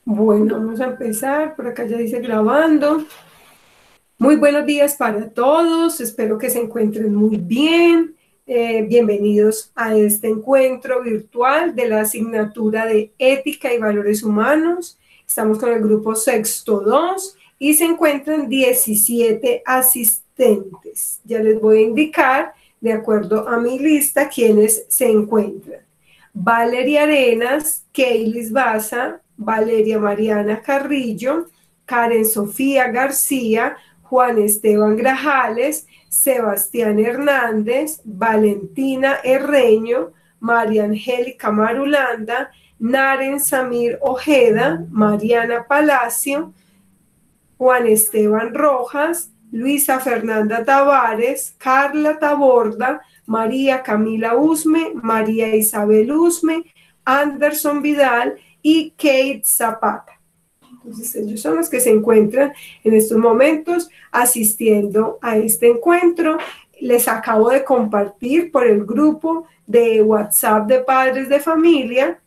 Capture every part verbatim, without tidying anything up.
Bueno, vamos a empezar. Por acá ya dice grabando. Muy buenos días para todos. Espero que se encuentren muy bien. Eh, bienvenidos a este encuentro virtual de la asignatura de Ética y Valores Humanos. Estamos con el grupo Sexto dos y se encuentran diecisiete asistentes. Ya les voy a indicar, de acuerdo a mi lista, quiénes se encuentran. Valeria Arenas, Keilis Baza, Valeria Mariana Carrillo, Karen Sofía García, Juan Esteban Grajales, Sebastián Hernández, Valentina Herreño, María Angélica Marulanda, Naren Samir Ojeda, Mariana Palacio, Juan Esteban Rojas, Luisa Fernanda Tavares, Carla Taborda, María Camila Usme, María Isabel Usme, Anderson Vidal y Kate Zapata. Entonces ellos son los que se encuentran en estos momentos asistiendo a este encuentro. Les acabo de compartir por el grupo de WhatsApp de padres de familia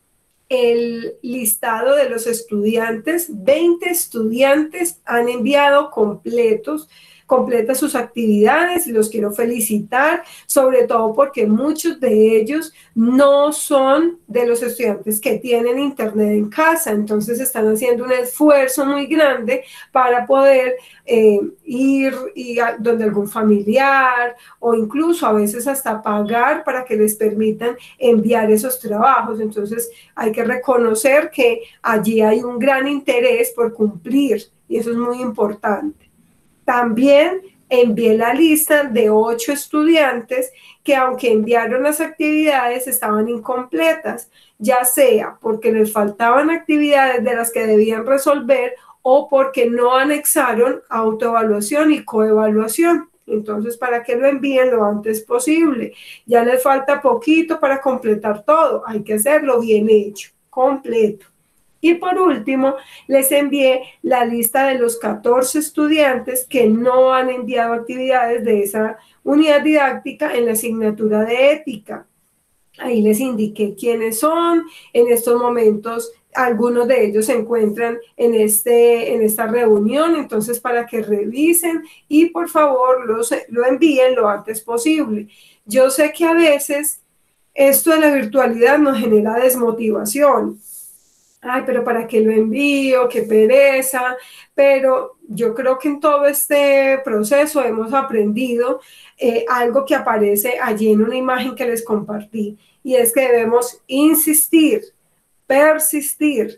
el listado de los estudiantes. veinte estudiantes han enviado completos, completas sus actividades y los quiero felicitar, sobre todo porque muchos de ellos no son de los estudiantes que tienen internet en casa, entonces están haciendo un esfuerzo muy grande para poder eh, ir, ir a donde algún familiar o incluso a veces hasta pagar para que les permitan enviar esos trabajos. Entonces hay que reconocer que allí hay un gran interés por cumplir y eso es muy importante. También envié la lista de ocho estudiantes que, aunque enviaron las actividades, estaban incompletas, ya sea porque les faltaban actividades de las que debían resolver o porque no anexaron autoevaluación y coevaluación. Entonces, para que lo envíen lo antes posible. Ya les falta poquito para completar todo. Hay que hacerlo bien hecho, completo. Y por último, les envié la lista de los catorce estudiantes que no han enviado actividades de esa unidad didáctica en la asignatura de ética. Ahí les indiqué quiénes son. En estos momentos, algunos de ellos se encuentran en, este, en esta reunión, entonces para que revisen y por favor los, lo envíen lo antes posible. Yo sé que a veces esto de la virtualidad nos genera desmotivación. Ay, pero ¿para qué lo envío? Qué pereza. Pero yo creo que en todo este proceso hemos aprendido eh, algo que aparece allí en una imagen que les compartí, y es que debemos insistir, persistir,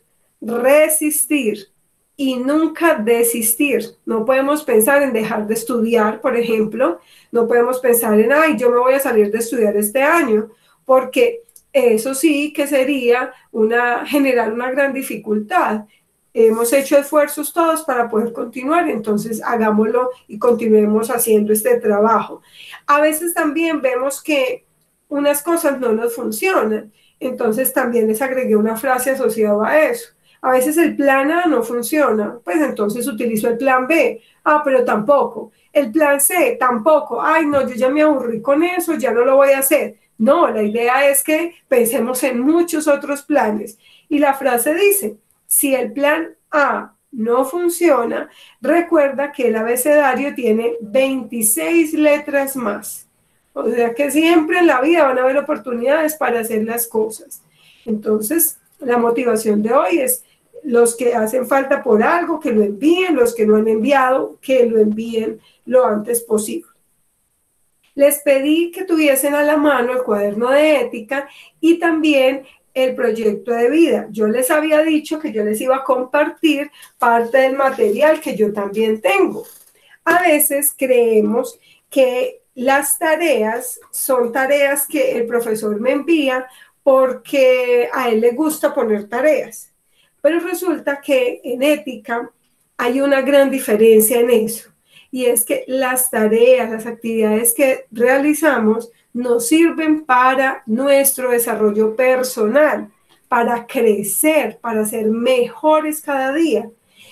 resistir y nunca desistir. No podemos pensar en dejar de estudiar, por ejemplo. No podemos pensar en, ay, yo me voy a salir de estudiar este año, porque eso sí que sería una, generar una gran dificultad. Hemos hecho esfuerzos todos para poder continuar, entonces hagámoslo y continuemos haciendo este trabajo. A veces también vemos que unas cosas no nos funcionan, entonces también les agregué una frase asociada a eso. A veces el plan A no funciona, pues entonces utilizo el plan B. Ah, pero tampoco. El plan C, tampoco. Ay, no, yo ya me aburrí con eso, ya no lo voy a hacer. No, la idea es que pensemos en muchos otros planes. Y la frase dice, si el plan A no funciona, recuerda que el abecedario tiene veintiséis letras más. O sea que siempre en la vida van a haber oportunidades para hacer las cosas. Entonces, la motivación de hoy es los que hacen falta por algo, que lo envíen, los que lo han enviado, que lo envíen lo antes posible. Les pedí que tuviesen a la mano el cuaderno de ética y también el proyecto de vida. Yo les había dicho que yo les iba a compartir parte del material que yo también tengo. A veces creemos que las tareas son tareas que el profesor me envía porque a él le gusta poner tareas. Pero resulta que en ética hay una gran diferencia en eso. Y es que las tareas, las actividades que realizamos nos sirven para nuestro desarrollo personal, para crecer, para ser mejores cada día.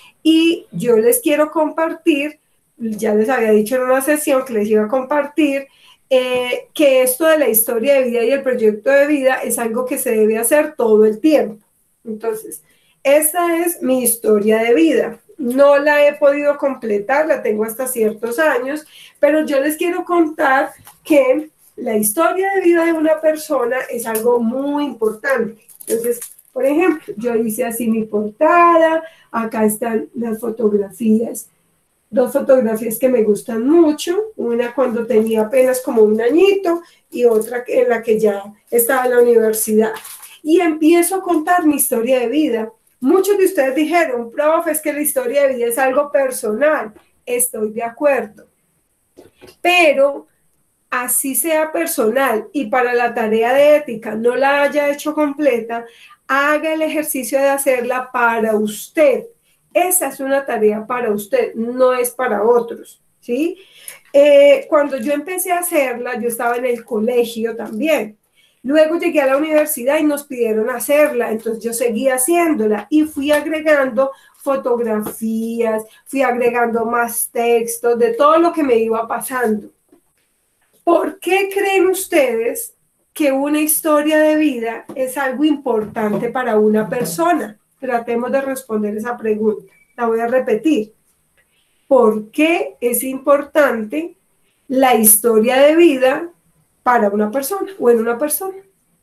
Y yo les quiero compartir, ya les había dicho en una sesión que les iba a compartir, eh, que esto de la historia de vida y el proyecto de vida es algo que se debe hacer todo el tiempo. Entonces, esta es mi historia de vida. No la he podido completar, la tengo hasta ciertos años, pero yo les quiero contar que la historia de vida de una persona es algo muy importante. Entonces, por ejemplo, yo hice así mi portada, acá están las fotografías, dos fotografías que me gustan mucho, una cuando tenía apenas como un añito y otra en la que ya estaba en la universidad. Y empiezo a contar mi historia de vida. Muchos de ustedes dijeron, profe, es que la historia de vida es algo personal. Estoy de acuerdo. Pero así sea personal y para la tarea de ética no la haya hecho completa, haga el ejercicio de hacerla para usted. Esa es una tarea para usted, no es para otros, ¿sí? Eh, cuando yo empecé a hacerla, yo estaba en el colegio también. Luego llegué a la universidad y nos pidieron hacerla, entonces yo seguí haciéndola y fui agregando fotografías, fui agregando más textos de todo lo que me iba pasando. ¿Por qué creen ustedes que una historia de vida es algo importante para una persona? Tratemos de responder esa pregunta. La voy a repetir. ¿Por qué es importante la historia de vida para una persona o en una persona?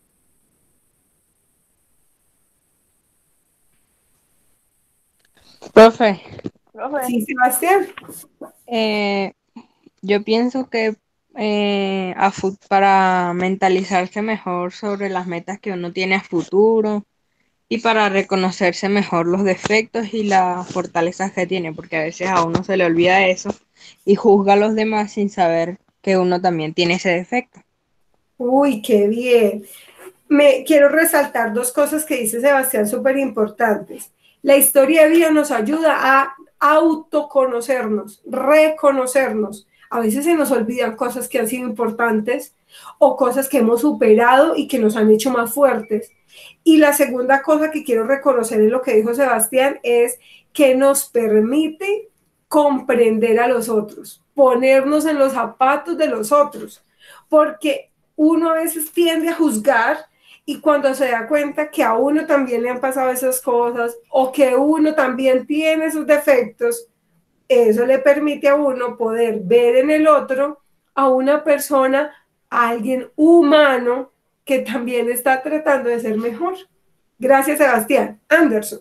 Profe, Sí, Sebastián. eh, yo pienso que eh, a fu- para mentalizarse mejor sobre las metas que uno tiene a futuro y para reconocerse mejor los defectos y las fortalezas que tiene, porque a veces a uno se le olvida eso y juzga a los demás sin saber que uno también tiene ese defecto. Uy, qué bien. Me quiero resaltar dos cosas que dice Sebastián súper importantes. La historia de vida nos ayuda a autoconocernos, reconocernos. A veces se nos olvidan cosas que han sido importantes o cosas que hemos superado y que nos han hecho más fuertes. Y la segunda cosa que quiero reconocer en lo que dijo Sebastián es que nos permite comprender a los otros, ponernos en los zapatos de los otros, porque uno a veces tiende a juzgar y cuando se da cuenta que a uno también le han pasado esas cosas o que uno también tiene esos defectos, eso le permite a uno poder ver en el otro a una persona, a alguien humano que también está tratando de ser mejor. Gracias, Sebastián. Anderson.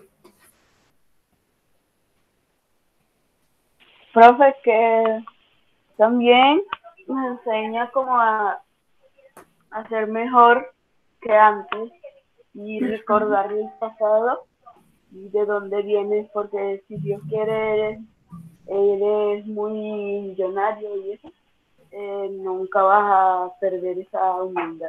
Profe, que también nos enseña como a, a ser mejor que antes y recordar el pasado y de dónde vienes, porque si Dios quiere eres, eres muy millonario y eso, eh, nunca vas a perder esa humildad.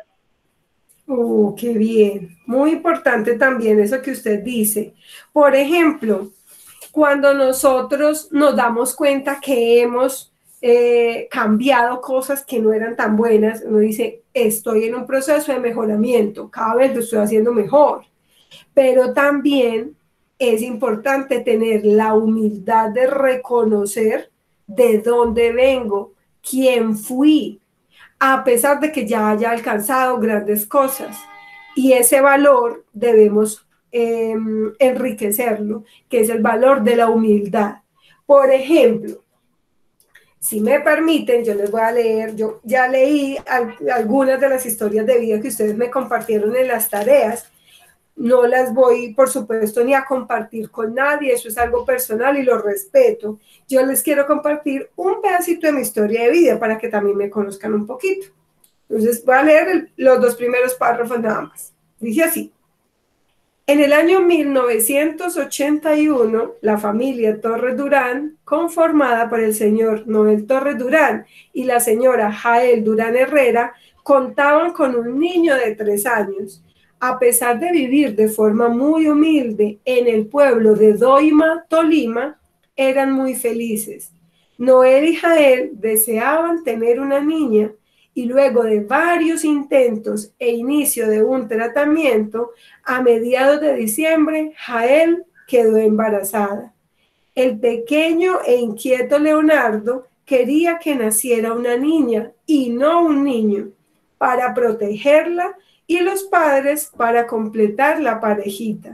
Oh, qué bien. Muy importante también eso que usted dice. Por ejemplo, cuando nosotros nos damos cuenta que hemos eh, cambiado cosas que no eran tan buenas, uno dice, estoy en un proceso de mejoramiento, cada vez lo estoy haciendo mejor, pero también es importante tener la humildad de reconocer de dónde vengo, quién fui, a pesar de que ya haya alcanzado grandes cosas. Y ese valor debemos eh, enriquecerlo, que es el valor de la humildad. Por ejemplo, si me permiten, yo les voy a leer, yo ya leí al, algunas de las historias de vida que ustedes me compartieron en las tareas. No las voy, por supuesto, ni a compartir con nadie, eso es algo personal y lo respeto. Yo les quiero compartir un pedacito de mi historia de vida para que también me conozcan un poquito. Entonces voy a leer el, los dos primeros párrafos nada más. Dice así. En el año mil novecientos ochenta y uno, la familia Torres Durán, conformada por el señor Noel Torres Durán y la señora Jael Durán Herrera, contaban con un niño de tres años. A pesar de vivir de forma muy humilde en el pueblo de Doima, Tolima, eran muy felices. Noel y Jael deseaban tener una niña y luego de varios intentos e inicio de un tratamiento, a mediados de diciembre, Jael quedó embarazada. El pequeño e inquieto Leonardo quería que naciera una niña y no un niño, para protegerla y los padres para completar la parejita.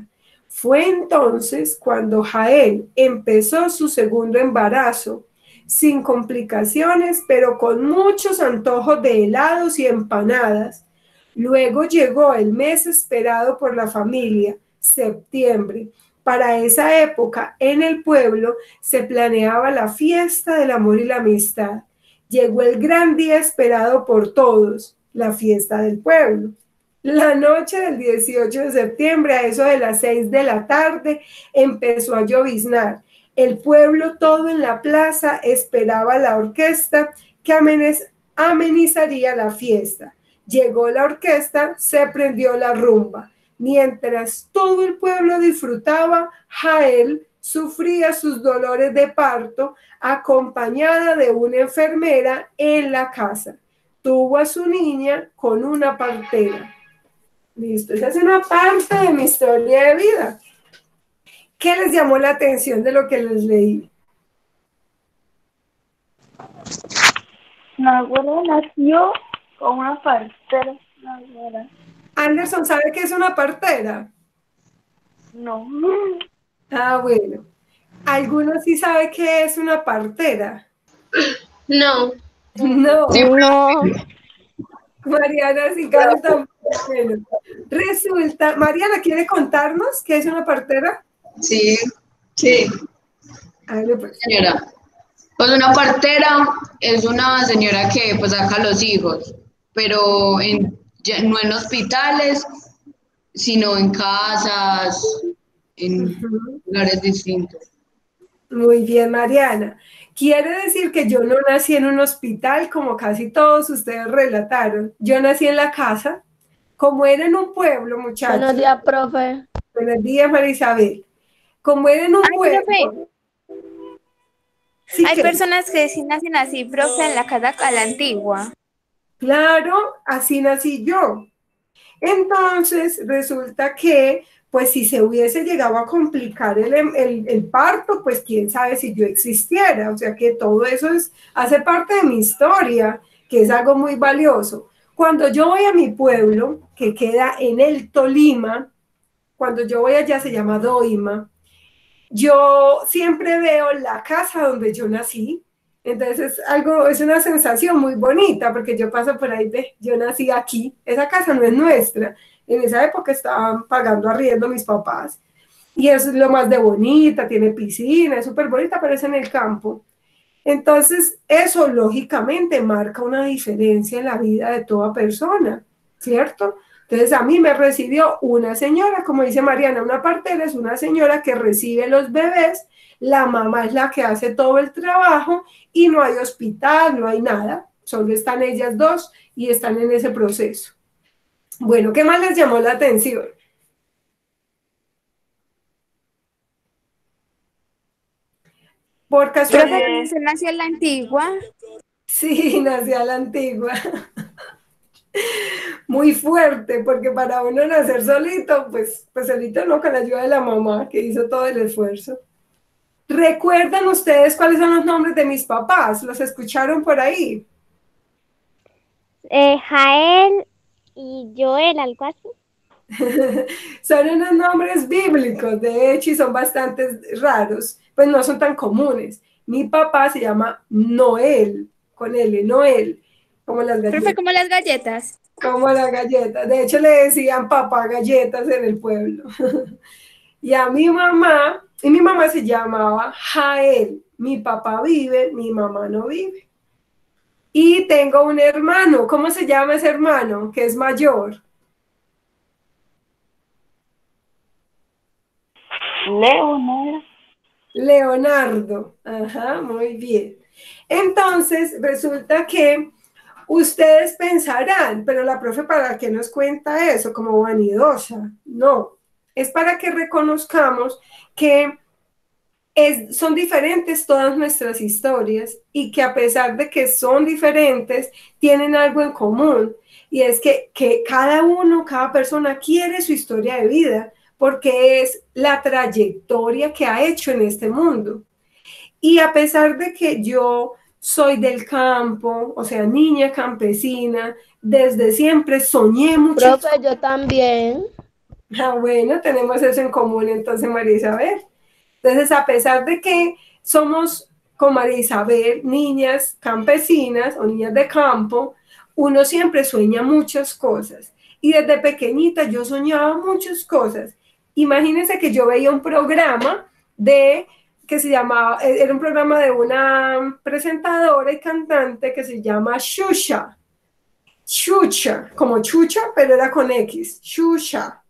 Fue entonces cuando Jael empezó su segundo embarazo, sin complicaciones, pero con muchos antojos de helados y empanadas. Luego llegó el mes esperado por la familia, septiembre. Para esa época, en el pueblo, se planeaba la fiesta del amor y la amistad. Llegó el gran día esperado por todos, la fiesta del pueblo. La noche del dieciocho de septiembre, a eso de las seis de la tarde, empezó a lloviznar. El pueblo todo en la plaza esperaba la orquesta que amenizaría la fiesta. Llegó la orquesta, se prendió la rumba. Mientras todo el pueblo disfrutaba, Jael sufría sus dolores de parto acompañada de una enfermera en la casa. Tuvo a su niña con una partera. Listo, esa es una parte de mi historia de vida. ¿Qué les llamó la atención de lo que les leí? Mi abuela nació con una partera. Mi abuela. Anderson, ¿sabe qué es una partera? No. Ah, bueno. ¿Alguno sí sabe qué es una partera? No. No. No. Mariana sí canta. Bueno, resulta, Mariana, ¿quiere contarnos qué es una partera? Sí, sí, Hable, pues. señora. Pues una partera es una señora que pues saca a los hijos, pero en, ya no en hospitales, sino en casas, en Ujú. lugares distintos. Muy bien, Mariana. Quiere decir que yo no nací en un hospital como casi todos ustedes relataron. Yo nací en la casa, como era en un pueblo, muchachos. Buenos días, profe. Buenos días, María Isabel. Como era en un Ay, pueblo. profe. Sí, Hay que, personas que sí nacen así, profe, en la casa a la antigua. claro, así nací yo. Entonces, resulta que, pues si se hubiese llegado a complicar el, el, el parto, pues quién sabe si yo existiera. O sea que todo eso es, hace parte de mi historia, que es algo muy valioso. Cuando yo voy a mi pueblo, que queda en el Tolima, cuando yo voy allá se llama Doima, yo siempre veo la casa donde yo nací. Entonces es algo, es una sensación muy bonita porque yo paso por ahí de, yo nací aquí, esa casa no es nuestra, en esa época estaban pagando arriendo mis papás y eso es lo más de bonita, tiene piscina, es súper bonita, pero es en el campo. Entonces eso lógicamente marca una diferencia en la vida de toda persona, ¿cierto? Entonces a mí me recibió una señora, como dice Mariana, una partera es una señora que recibe los bebés, la mamá es la que hace todo el trabajo y no hay hospital, no hay nada, solo están ellas dos y están en ese proceso. Bueno, ¿qué más les llamó la atención? Por casualidad. Profe, ¿usted nació en la antigua? Sí, nací a la antigua. Muy fuerte, porque para uno nacer solito, pues, pues solito no, con la ayuda de la mamá, que hizo todo el esfuerzo. ¿Recuerdan ustedes cuáles son los nombres de mis papás? ¿Los escucharon por ahí? Eh, Jael y Joel, algo así. Son unos nombres bíblicos, de hecho, y son bastante raros, pues no son tan comunes. Mi papá se llama Noel, con L, Noel, como las galletas. Profe, como las galletas. Como las galletas. De hecho, le decían papá galletas en el pueblo. Y a mi mamá, y mi mamá se llamaba Jael. Mi papá vive, mi mamá no vive. Y tengo un hermano. ¿Cómo se llama ese hermano? Que es mayor. Leonardo. Leonardo. Ajá, muy bien. Entonces, resulta que ustedes pensarán, pero la profe, ¿para qué nos cuenta eso? Como vanidosa. No, es para que reconozcamos que es, son diferentes todas nuestras historias y que a pesar de que son diferentes, tienen algo en común. Y es que, que cada uno, cada persona quiere su historia de vida porque es la trayectoria que ha hecho en este mundo. Y a pesar de que yo soy del campo, o sea, niña campesina, desde siempre soñé mucho. Profe, yo también. Ah, bueno, tenemos eso en común entonces, María Isabel. Entonces, a pesar de que somos, con María Isabel, niñas campesinas o niñas de campo, uno siempre sueña muchas cosas. Y desde pequeñita yo soñaba muchas cosas. Imagínense que yo veía un programa de, que se llamaba, era un programa de una presentadora y cantante que se llama Xuxa. Xuxa, como Chucha, pero era con X, Xuxa.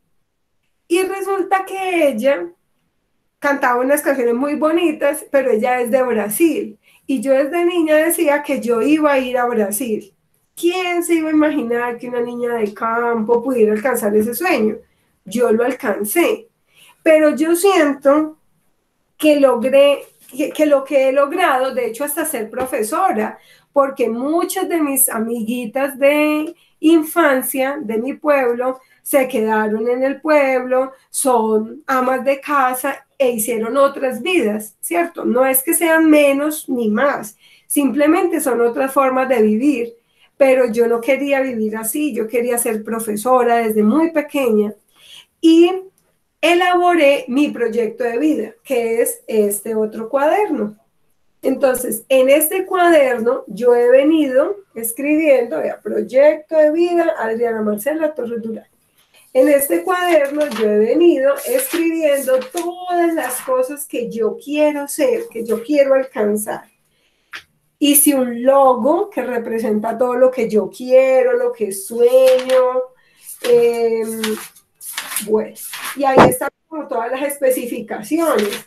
Y resulta que ella cantaba unas canciones muy bonitas, pero ella es de Brasil. Y yo desde niña decía que yo iba a ir a Brasil. ¿Quién se iba a imaginar que una niña de campo pudiera alcanzar ese sueño? Yo lo alcancé. Pero yo siento que logré, que, que lo que he logrado, de hecho hasta ser profesora, porque muchas de mis amiguitas de infancia de mi pueblo se quedaron en el pueblo, son amas de casa e hicieron otras vidas, ¿cierto? No es que sean menos ni más, simplemente son otras formas de vivir, pero yo no quería vivir así, yo quería ser profesora desde muy pequeña y elaboré mi proyecto de vida, que es este otro cuaderno. Entonces, en este cuaderno yo he venido escribiendo, vea, proyecto de vida, Adriana Marcela Torres Durán. En este cuaderno yo he venido escribiendo todas las cosas que yo quiero ser, que yo quiero alcanzar. Hice un logo que representa todo lo que yo quiero, lo que sueño. Eh, bueno, y ahí están como todas las especificaciones.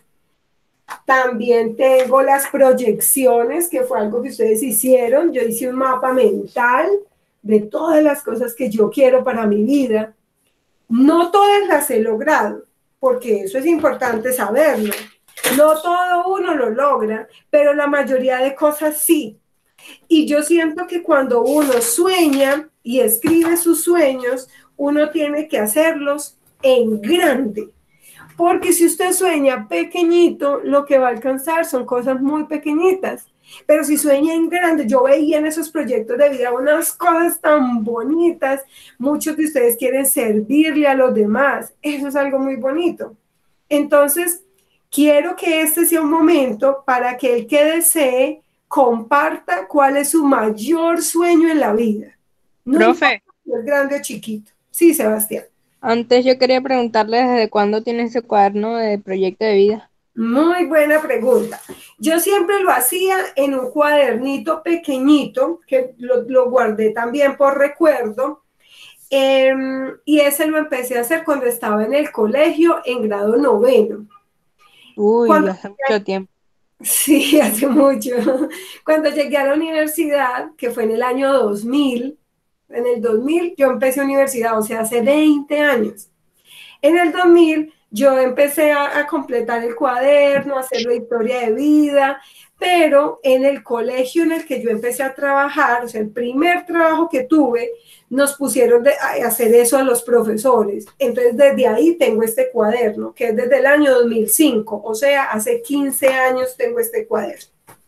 También tengo las proyecciones, que fue algo que ustedes hicieron. Yo hice un mapa mental de todas las cosas que yo quiero para mi vida. No todas las he logrado, porque eso es importante saberlo. No todo uno lo logra, pero la mayoría de cosas sí. Y yo siento que cuando uno sueña y escribe sus sueños, uno tiene que hacerlos en grande. Porque si usted sueña pequeñito, lo que va a alcanzar son cosas muy pequeñitas. Pero si sueña en grande, yo veía en esos proyectos de vida unas cosas tan bonitas. Muchos de ustedes quieren servirle a los demás. Eso es algo muy bonito. Entonces, quiero que este sea un momento para que el que desee comparta cuál es su mayor sueño en la vida. No Profe, importa si es grande o chiquito. Sí, Sebastián. antes yo quería preguntarle desde cuándo tiene ese cuaderno de proyecto de vida. Muy buena pregunta. Yo siempre lo hacía en un cuadernito pequeñito, que lo, lo guardé también por recuerdo, eh, y ese lo empecé a hacer cuando estaba en el colegio en grado noveno. Uy, Cuando, hace mucho tiempo. sí, hace mucho. Cuando llegué a la universidad, que fue en el año dos mil, en el dos mil yo empecé universidad, o sea, hace veinte años. En el dos mil yo empecé a, a completar el cuaderno, a hacer la historia de vida, pero en el colegio en el que yo empecé a trabajar, o sea, el primer trabajo que tuve, nos pusieron de, a hacer eso a los profesores. Entonces, desde ahí tengo este cuaderno, que es desde el año dos mil cinco, o sea, hace quince años tengo este cuaderno.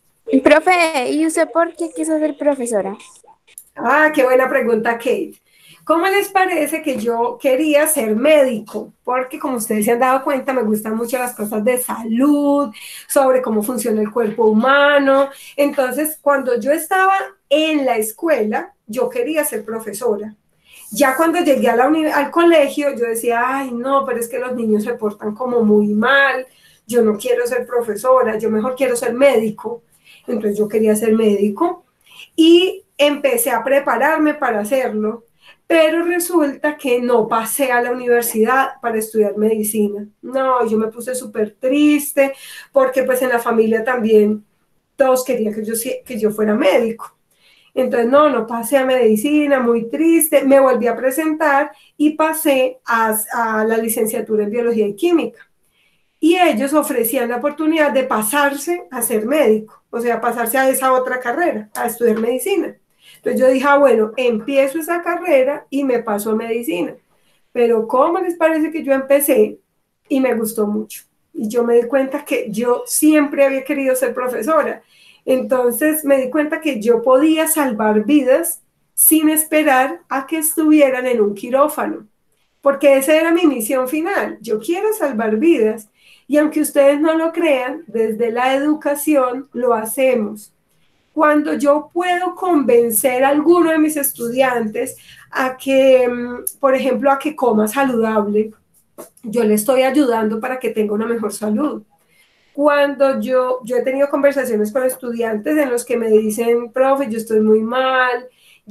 Profe, ¿y usted por qué quiso ser profesora? Ah, qué buena pregunta, Kate. ¿Cómo les parece que yo quería ser médico? Porque como ustedes se han dado cuenta, me gustan mucho las cosas de salud, sobre cómo funciona el cuerpo humano. Entonces, cuando yo estaba en la escuela, yo quería ser profesora. Ya cuando llegué a la al colegio, yo decía, ay, no, pero es que los niños se portan como muy mal, yo no quiero ser profesora, yo mejor quiero ser médico. Entonces yo quería ser médico y empecé a prepararme para hacerlo. Pero resulta que no pasé a la universidad para estudiar medicina. No, yo me puse súper triste porque pues en la familia también todos querían que yo, que yo fuera médico. Entonces no, no pasé a medicina, muy triste. Me volví a presentar y pasé a, a la licenciatura en biología y química. Y ellos ofrecían la oportunidad de pasarse a ser médico, o sea, pasarse a esa otra carrera, a estudiar medicina. Entonces yo dije, ah, bueno, empiezo esa carrera y me paso a medicina. Pero ¿cómo les parece que yo empecé? Y me gustó mucho. Y yo me di cuenta que yo siempre había querido ser profesora. Entonces me di cuenta que yo podía salvar vidas sin esperar a que estuvieran en un quirófano. porque esa era mi misión final. Yo quiero salvar vidas. Y aunque ustedes no lo crean, desde la educación lo hacemos. Cuando yo puedo convencer a alguno de mis estudiantes a que, por ejemplo, a que coma saludable, yo le estoy ayudando para que tenga una mejor salud. Cuando yo, yo he tenido conversaciones con estudiantes en los que me dicen, profe, yo estoy muy mal,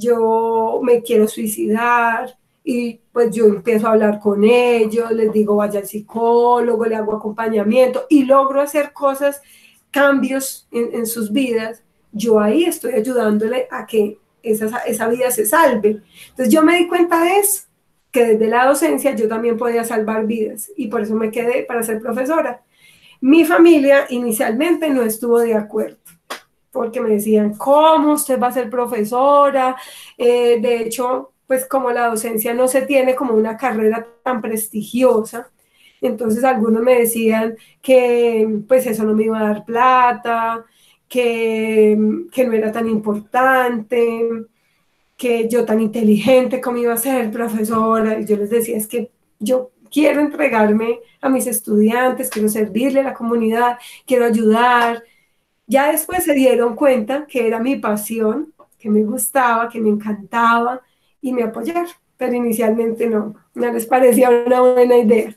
yo me quiero suicidar, y pues yo empiezo a hablar con ellos, les digo, vaya al psicólogo, le hago acompañamiento y logro hacer cosas, cambios en, en sus vidas. Yo ahí estoy ayudándole a que esa, esa vida se salve. Entonces yo me di cuenta de eso, que desde la docencia yo también podía salvar vidas y por eso me quedé para ser profesora. Mi familia inicialmente no estuvo de acuerdo, porque me decían, ¿cómo usted va a ser profesora? Eh, de hecho, pues como la docencia no se tiene como una carrera tan prestigiosa, entonces algunos me decían que pues eso no me iba a dar plata, que, que no era tan importante, que yo tan inteligente como iba a ser profesora, y yo les decía, es que yo quiero entregarme a mis estudiantes, quiero servirle a la comunidad, quiero ayudar. Ya después se dieron cuenta que era mi pasión, que me gustaba, que me encantaba y me apoyaron, pero inicialmente no, no les parecía una buena idea.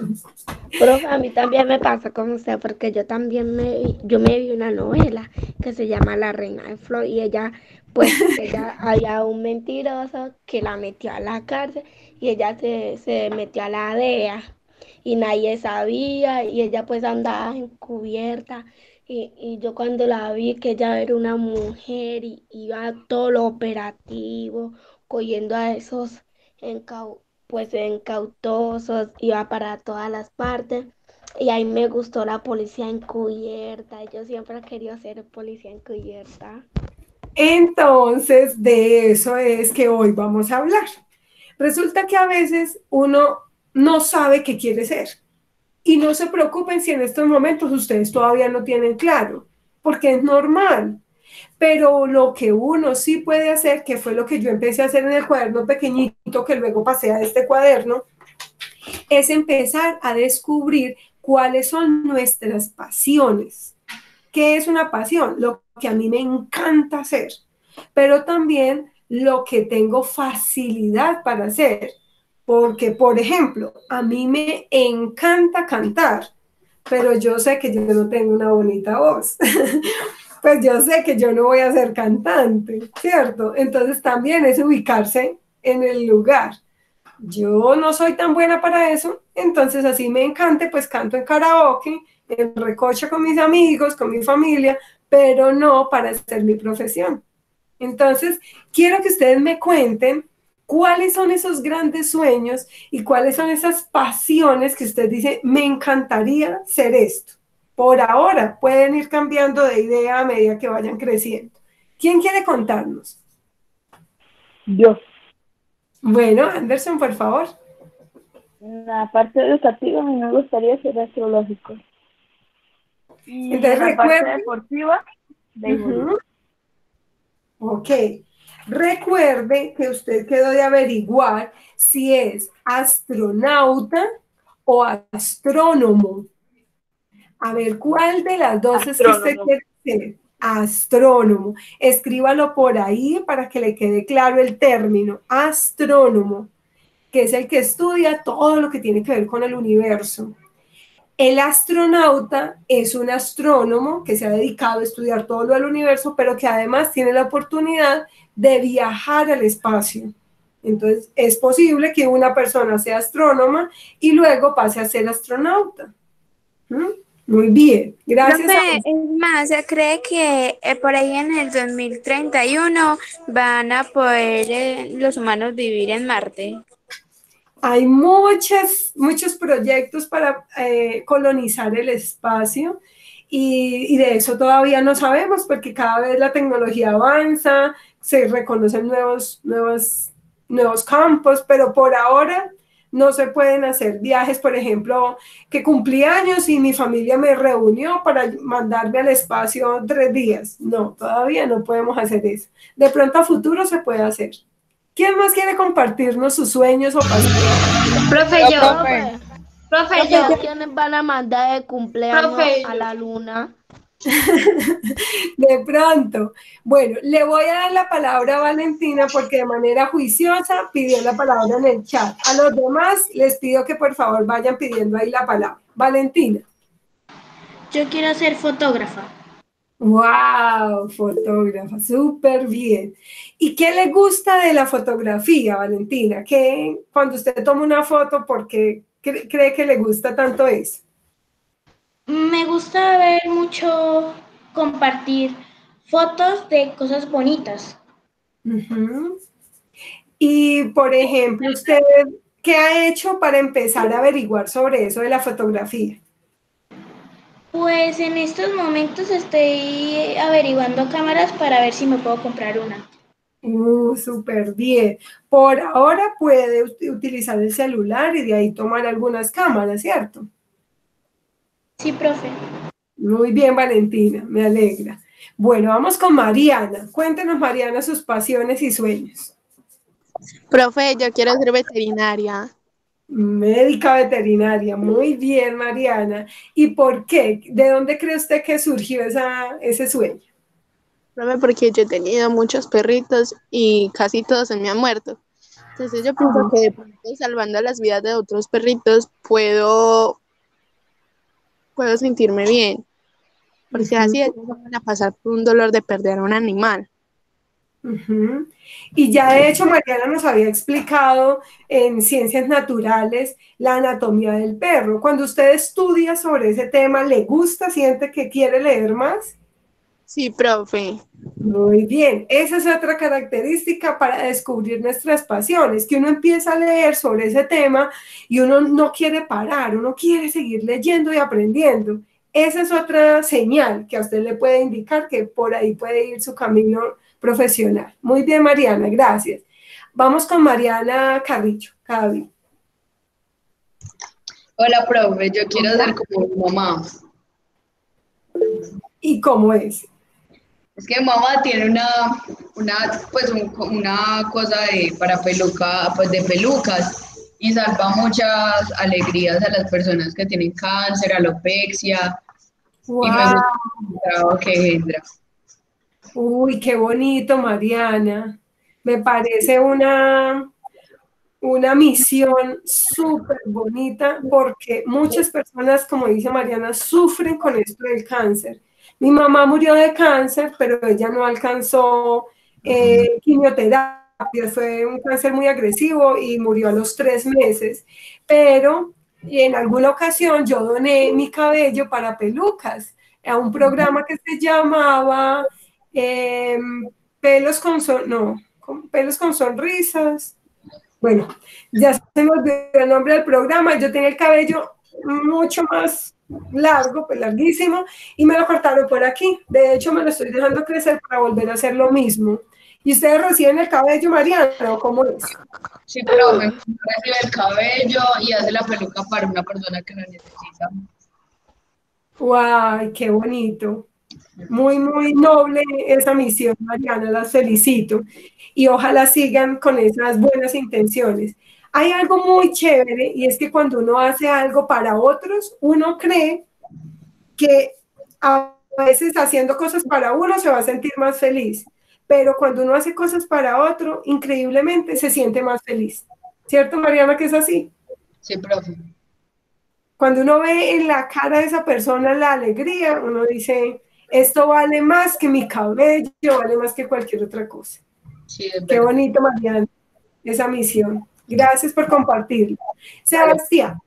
Profe, a mí también me pasa con usted, porque yo también me, yo me vi una novela que se llama La Reina de Flor, y ella, pues, ella había un mentiroso que la metió a la cárcel, y ella se, se metió a la D E A, y nadie sabía, y ella pues andaba encubierta, y, y yo cuando la vi, que ella era una mujer, y iba a todo lo operativo, cogiendo a esos encau pues encautosos, iba para todas las partes, y ahí me gustó la policía encubierta. Yo siempre he querido ser policía encubierta. Entonces, de eso es que hoy vamos a hablar. Resulta que a veces uno no sabe qué quiere ser. Y no se preocupen si en estos momentos ustedes todavía no tienen claro, porque es normal. Pero lo que uno sí puede hacer, que fue lo que yo empecé a hacer en el cuaderno pequeñito, que luego pasé a este cuaderno, es empezar a descubrir cuáles son nuestras pasiones. ¿Qué es una pasión? Lo que a mí me encanta hacer, pero también lo que tengo facilidad para hacer. Porque, por ejemplo, a mí me encanta cantar, pero yo sé que yo no tengo una bonita voz. Pues yo sé que yo no voy a ser cantante, ¿cierto? Entonces también es ubicarse en el lugar. Yo no soy tan buena para eso, entonces así me encante, pues canto en karaoke, en recocha con mis amigos, con mi familia, pero no para hacer mi profesión. Entonces, quiero que ustedes me cuenten cuáles son esos grandes sueños y cuáles son esas pasiones que usted dice, me encantaría ser esto. Por ahora, pueden ir cambiando de idea a medida que vayan creciendo. ¿Quién quiere contarnos? Yo. Bueno, Anderson, por favor. En la parte educativa a mí me gustaría ser astrológico. Y Entonces, en la recuerde... parte deportiva, béisbol. Uh-huh. Ok. Recuerde que usted quedó de averiguar si es astronauta o astrónomo. A ver, ¿cuál de las dos astrónomo. Es que usted quiere ser? Astrónomo. Escríbalo por ahí para que le quede claro el término. Astrónomo, que es el que estudia todo lo que tiene que ver con el universo. El astronauta es un astrónomo que se ha dedicado a estudiar todo lo del universo, pero que además tiene la oportunidad de viajar al espacio. Entonces, es posible que una persona sea astrónoma y luego pase a ser astronauta. ¿Mm? Muy bien, gracias. Profe, a... es más, se cree que eh, por ahí en el dos mil treinta y uno van a poder eh, los humanos vivir en Marte. Hay muchas, muchos proyectos para eh, colonizar el espacio y, y de eso todavía no sabemos porque cada vez la tecnología avanza, se reconocen nuevos, nuevos, nuevos campos, pero por ahora no se pueden hacer viajes, por ejemplo, que cumplí años y mi familia me reunió para mandarme al espacio tres días. No, todavía no podemos hacer eso. De pronto a futuro se puede hacer. ¿Quién más quiere compartirnos sus sueños o pasiones? Profe, Yo, yo, profe, Profe, profe, yo, ¿quiénes van a mandar de cumpleaños profe, a yo. la luna? De pronto. Bueno, le voy a dar la palabra a Valentina porque de manera juiciosa pidió la palabra en el chat. A los demás les pido que por favor vayan pidiendo ahí la palabra. Valentina. Yo quiero ser fotógrafa. Wow, fotógrafa, súper bien. ¿Y qué le gusta de la fotografía, Valentina? ¿Qué, cuando usted toma una foto, por qué cre- cree que le gusta tanto eso? Me gusta ver mucho compartir fotos de cosas bonitas. Ujú. Y, por ejemplo, ¿usted qué ha hecho para empezar a averiguar sobre eso de la fotografía? Pues en estos momentos estoy averiguando cámaras para ver si me puedo comprar una. Uh, súper bien. Por ahora puede ut- utilizar el celular y de ahí tomar algunas cámaras, ¿cierto? Sí, profe. Muy bien, Valentina, me alegra. Bueno, vamos con Mariana. Cuéntenos, Mariana, sus pasiones y sueños. Profe, yo quiero ser veterinaria. Médica veterinaria, muy bien, Mariana. ¿Y por qué? ¿De dónde cree usted que surgió esa, ese sueño? Profe, porque yo he tenido muchos perritos y casi todos se me han muerto. Entonces yo pienso que de pronto salvando las vidas de otros perritos puedo, puedo sentirme bien. Porque así ellos no van a pasar por un dolor de perder a un animal. Ujú. Y ya de hecho Mariana nos había explicado en ciencias naturales la anatomía del perro. Cuando usted estudia sobre ese tema, ¿le gusta? ¿Siente que quiere leer más? Sí, profe. Muy bien, esa es otra característica para descubrir nuestras pasiones, que uno empieza a leer sobre ese tema y uno no quiere parar, uno quiere seguir leyendo y aprendiendo. Esa es otra señal que a usted le puede indicar que por ahí puede ir su camino profesional. Muy bien, Mariana, gracias. Vamos con Mariana Carrillo, Cavi. Hola, profe, yo quiero Hola. ser como mi mamá. ¿Y cómo es? Es que mamá tiene una, una, pues un- una cosa de, para peluca, pues de pelucas y salva muchas alegrías a las personas que tienen cáncer, alopecia y me ¡Wow! gusta el trabajo que engendra. Uy, qué bonito, Mariana. Me parece una, una misión súper bonita porque muchas personas, como dice Mariana, sufren con esto del cáncer. Mi mamá murió de cáncer, pero ella no alcanzó eh, quimioterapia, fue un cáncer muy agresivo y murió a los tres meses. Pero en alguna ocasión yo doné mi cabello para pelucas a un programa que se llamaba eh, Pelos con, son no, con Pelos con Sonrisas. Bueno, ya se me olvidó el nombre del programa. Yo tenía el cabello mucho más largo, pues larguísimo, y me lo cortaron por aquí. De hecho, me lo estoy dejando crecer para volver a hacer lo mismo. ¿Y ustedes reciben el cabello, Mariana, o cómo es? Sí, profe, recibe el cabello y hace la peluca para una persona que lo necesita. ¡Guay, qué bonito! Muy, muy noble esa misión, Mariana, las felicito. Y ojalá sigan con esas buenas intenciones. Hay algo muy chévere y es que cuando uno hace algo para otros, uno cree que a veces haciendo cosas para uno se va a sentir más feliz, pero cuando uno hace cosas para otro, increíblemente se siente más feliz. ¿Cierto, Mariana, que es así? Sí, profe. Cuando uno ve en la cara de esa persona la alegría, uno dice, esto vale más que mi cabello, vale más que cualquier otra cosa. Sí, es Qué verdad. bonito, Mariana, esa misión. Gracias por compartirlo. Vale. Sebastián.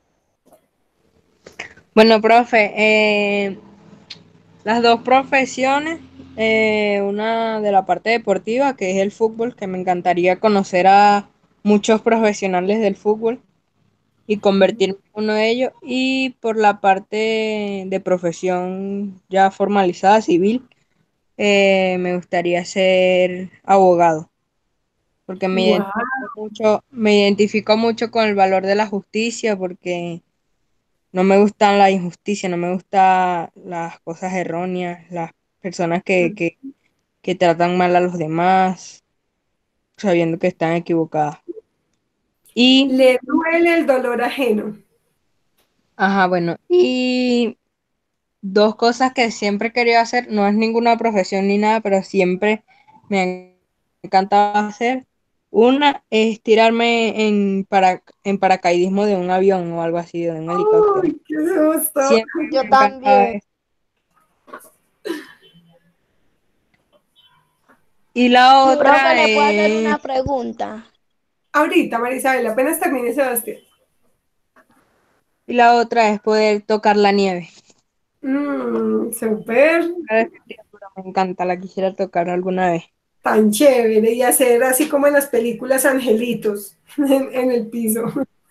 bueno, profe, eh, las dos profesiones, eh, una de la parte deportiva, que es el fútbol, que me encantaría conocer a muchos profesionales del fútbol y convertirme en uno de ellos, y por la parte de profesión ya formalizada, civil, eh, me gustaría ser abogado, porque me Wow. identifico mucho, me identifico mucho con el valor de la justicia, porque no me gustan la injusticia, no me gustan las cosas erróneas, las personas que, que, que tratan mal a los demás. sabiendo que están equivocadas. Y, Le duele el dolor ajeno. ajá, bueno, y dos cosas que siempre he querido hacer, no es ninguna profesión ni nada, pero siempre me han encantado hacer. Una es tirarme en, para, en paracaidismo de un avión o algo así, de un helicóptero. ¡Uy, qué susto! Siempre me Yo ha encantado también. eso. Y la Profe, otra ¿le puedo hacer es, una pregunta? Ahorita, Marisabel, apenas termine Sebastián. y la otra es poder tocar la nieve. Mmm, súper, Esa criatura me encanta, la quisiera tocar alguna vez. tan chévere. Y hacer así como en las películas angelitos en, en el piso.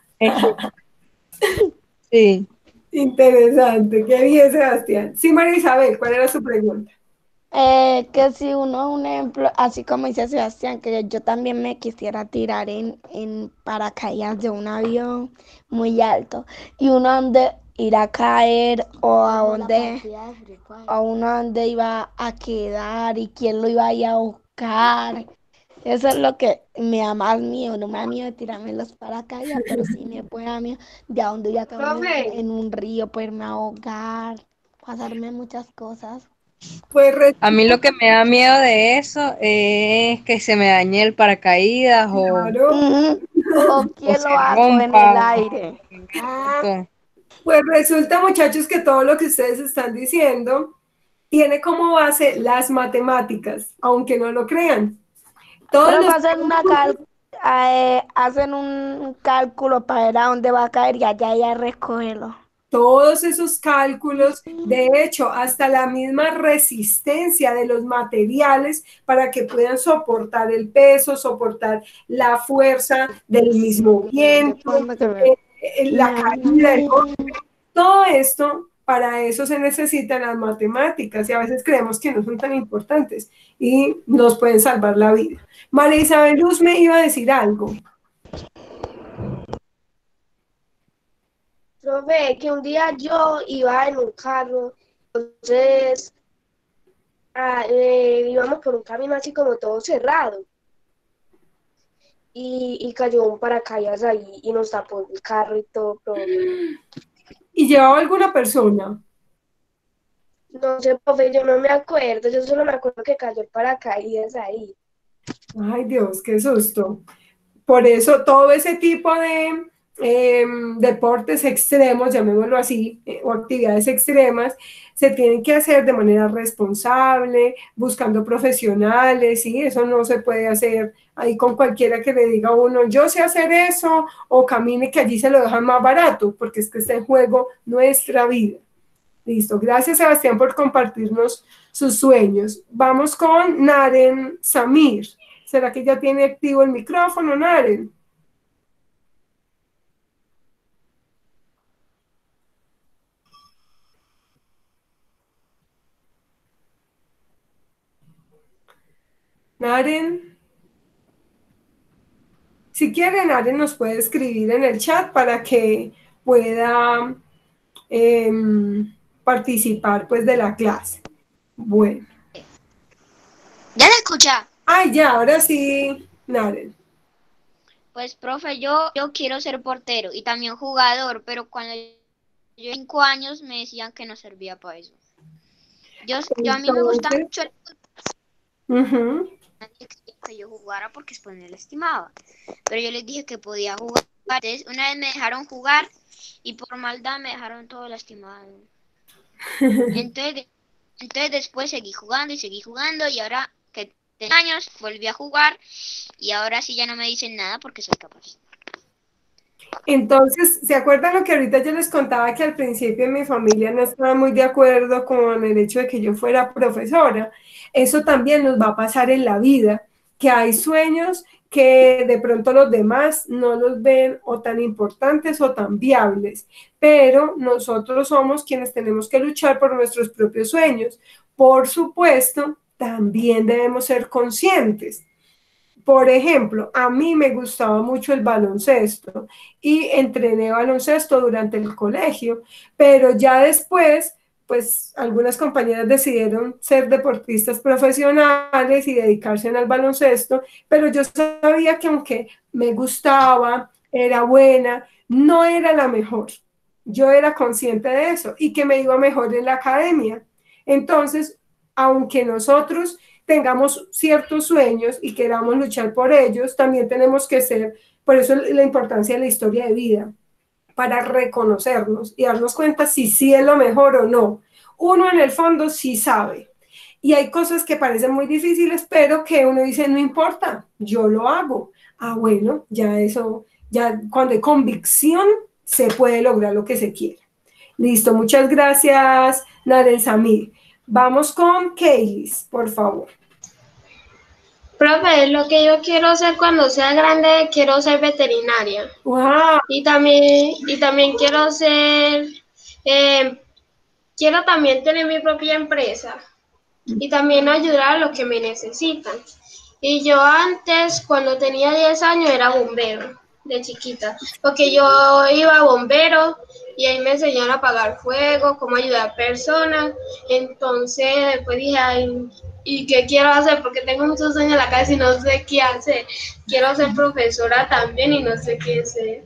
Sí. Interesante, qué bien, Sebastián. Sí, María Isabel, ¿cuál era su pregunta? Eh, que si uno, un ejemplo, así como dice Sebastián, que yo también me quisiera tirar en, en paracaídas de un avión muy alto y uno donde ir a caer o a dónde, a uno donde iba a quedar y quién lo iba a ir a buscar. Eso es lo que me da más miedo, no me da miedo de tirarme en los paracaídas, pero sí me puede dar miedo de a dónde voy a caer Profe. en un río, poderme ahogar, pasarme muchas cosas. Pues re- A mí lo que me da miedo de eso es que se me dañe el paracaídas o, claro, Ujú. O o quién se lo hago en el rompa. aire. Exacto. pues resulta, muchachos, que todo lo que ustedes están diciendo tiene como base las matemáticas, aunque no lo crean. Todos Pero los hacen una cal eh, hacen un cálculo para ver a dónde va a caer y allá ya recogerlo. todos esos cálculos, de hecho, hasta la misma resistencia de los materiales para que puedan soportar el peso, soportar la fuerza del mismo viento, eh, eh, la caída del golpe, todo esto, para eso se necesitan las matemáticas y a veces creemos que no son tan importantes y nos pueden salvar la vida. María Isabel Luz me iba a decir algo. Profe, que un día yo iba en un carro, entonces ah, eh, íbamos por un camino así como todo cerrado y, y cayó un paracaídas ahí y nos tapó el carro y todo, profe. ¿Y llevaba alguna persona? No sé, profe, yo no me acuerdo, yo solo me acuerdo que cayó el paracaídas ahí. Ay, Dios, qué susto. Por eso todo ese tipo de eh, deportes extremos, llamémoslo así, eh, o actividades extremas, se tienen que hacer de manera responsable, buscando profesionales, ¿sí? Eso no se puede hacer ahí con cualquiera que le diga a uno, yo sé hacer eso, o camine que allí se lo dejan más barato, porque es que está en juego nuestra vida. Listo, gracias Sebastián por compartirnos sus sueños. Vamos con Naren Samir. ¿Será que ya tiene activo el micrófono, Naren? Naren. Si quiere, Naren nos puede escribir en el chat para que pueda eh, participar pues de la clase. Bueno. ¿Ya la escucha? Ay, ya, ahora sí, Naren. Pues, profe, yo, yo quiero ser portero y también jugador, pero cuando yo tenía cinco años me decían que no servía para eso. Yo, yo a mí me gusta Entonces, mucho el uh-huh. nadie quería que yo jugara porque después me lastimaba. Pero yo les dije que podía jugar. Entonces, una vez me dejaron jugar y por maldad me dejaron todo lastimado. Entonces, entonces después seguí jugando y seguí jugando y ahora que tengo años volví a jugar y ahora sí ya no me dicen nada porque soy capaz. Entonces, ¿se acuerdan lo que ahorita yo les contaba que al principio en mi familia no estaba muy de acuerdo con el hecho de que yo fuera profesora? Eso también nos va a pasar en la vida, que hay sueños que de pronto los demás no los ven o tan importantes o tan viables, pero nosotros somos quienes tenemos que luchar por nuestros propios sueños. Por supuesto, también debemos ser conscientes. Por ejemplo, a mí me gustaba mucho el baloncesto y entrené baloncesto durante el colegio, pero ya después pues algunas compañeras decidieron ser deportistas profesionales y dedicarse al baloncesto, pero yo sabía que aunque me gustaba, era buena, no era la mejor. Yo era consciente de eso y que me iba mejor en la academia. Entonces, aunque nosotros tengamos ciertos sueños y queramos luchar por ellos, también tenemos que ser, por eso la importancia de la historia de vida, para reconocernos y darnos cuenta si sí es lo mejor o no. Uno en el fondo sí sabe. Y hay cosas que parecen muy difíciles, pero que uno dice, no importa, yo lo hago. Ah, bueno, ya eso, ya cuando hay convicción, se puede lograr lo que se quiere. Listo, muchas gracias, Naren Samir. Vamos con Keilis, por favor. Profe, lo que yo quiero hacer cuando sea grande, quiero ser veterinaria. Wow. Y también, y también quiero ser, eh, quiero también tener mi propia empresa y también ayudar a los que me necesitan. Y yo antes, cuando tenía diez años, era bombero, de chiquita, porque yo iba a bombero y ahí me enseñaron a apagar fuego, cómo ayudar a personas. Entonces, después dije, ay, ¿y qué quiero hacer? Porque tengo muchos años en la cabeza y no sé qué hacer. Quiero ser profesora también y no sé qué hacer.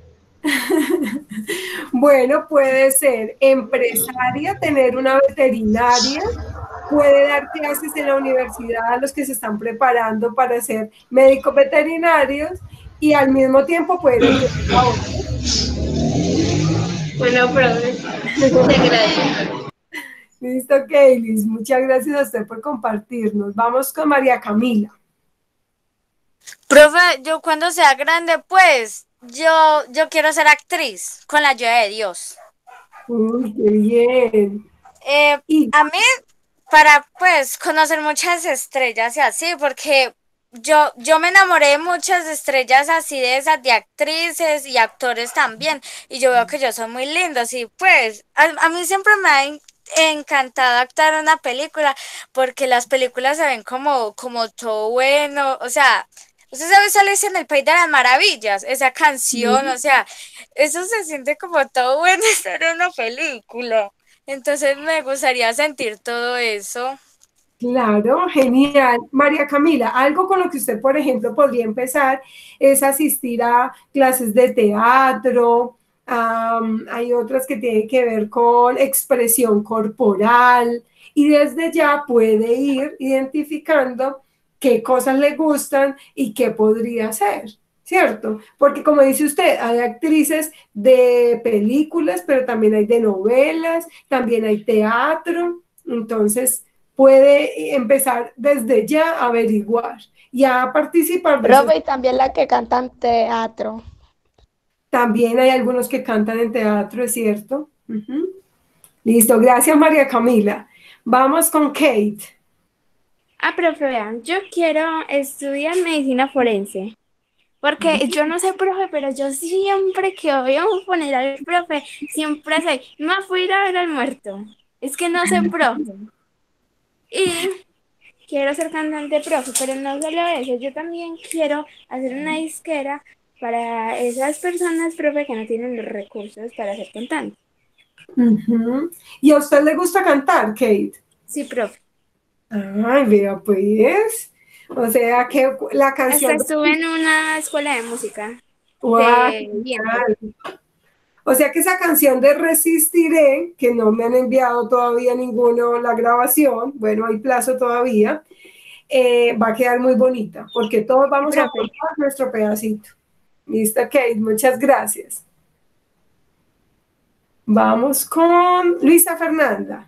Bueno, puede ser empresaria, tener una veterinaria, puede dar clases en la universidad a los que se están preparando para ser médicos veterinarios y al mismo tiempo puede ayudar a otros. Bueno, profe, muchas gracias. Listo, Keilis, muchas gracias a usted por compartirnos. Vamos con María Camila. Profe, yo cuando sea grande, pues, yo, yo quiero ser actriz, con la ayuda de Dios. Uy, qué bien. Eh, y... A mí, para, pues, conocer muchas estrellas y así, porque yo, yo me enamoré de muchas estrellas así, de esas, de actrices y actores también, y yo veo que ellos son muy lindos, y pues, a, a mí siempre me ha encantado actuar en una película, porque las películas se ven como, como todo bueno, o sea, usted sabe, sale en El País de las Maravillas, esa canción, sí. O sea, eso se siente como todo bueno estar en una película, entonces me gustaría sentir todo eso. Claro, genial. María Camila, algo con lo que usted, por ejemplo, podría empezar es asistir a clases de teatro. Um, hay otras que tienen que ver con expresión corporal y desde ya puede ir identificando qué cosas le gustan y qué podría hacer, ¿cierto? Porque como dice usted, hay actrices de películas, pero también hay de novelas, también hay teatro, entonces puede empezar desde ya a averiguar y a participar. Profe, y también la que canta en teatro. También hay algunos que cantan en teatro, ¿es cierto? Uh-huh. Listo, gracias María Camila. Vamos con Kate. Ah, profe, vean, yo quiero estudiar medicina forense. Porque uh-huh. yo no sé, profe, pero yo siempre que voy a un funeral, profe, siempre sé, me fui a ir a ver al muerto. Es que no sé, profe. Y quiero ser cantante, profe, pero no solo eso, yo también quiero hacer una disquera para esas personas, profe, que no tienen los recursos para ser cantante. Uh-huh. ¿Y a usted le gusta cantar, Kate? Sí, profe. Ay, vea pues. O sea que la canción... Hasta estuve en una escuela de música. Wow, de o sea que esa canción de Resistiré, que no me han enviado todavía ninguno la grabación, bueno, hay plazo todavía, eh, va a quedar muy bonita, porque todos vamos a aportar nuestro pedacito. Listo, Kate, muchas gracias. Vamos con Luisa Fernanda.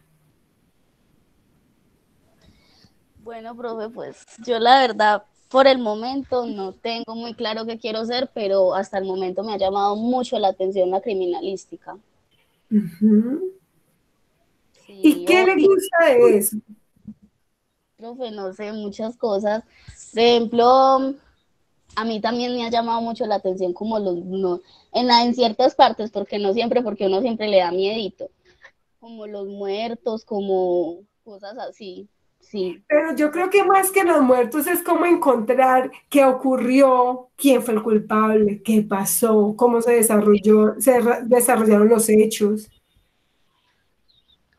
Bueno, profe, pues yo la verdad, por el momento no tengo muy claro qué quiero ser, pero hasta el momento me ha llamado mucho la atención la criminalística. Uh-huh. Sí, ¿Y qué le gusta de eso? Profe, no sé, muchas cosas. Por ejemplo, a mí también me ha llamado mucho la atención como los, no, en, la, en ciertas partes, porque no siempre, porque uno siempre le da miedito, como los muertos, como cosas así. Sí. Pero yo creo que más que los muertos es como encontrar qué ocurrió, quién fue el culpable, qué pasó, cómo se desarrolló, se desarrollaron los hechos.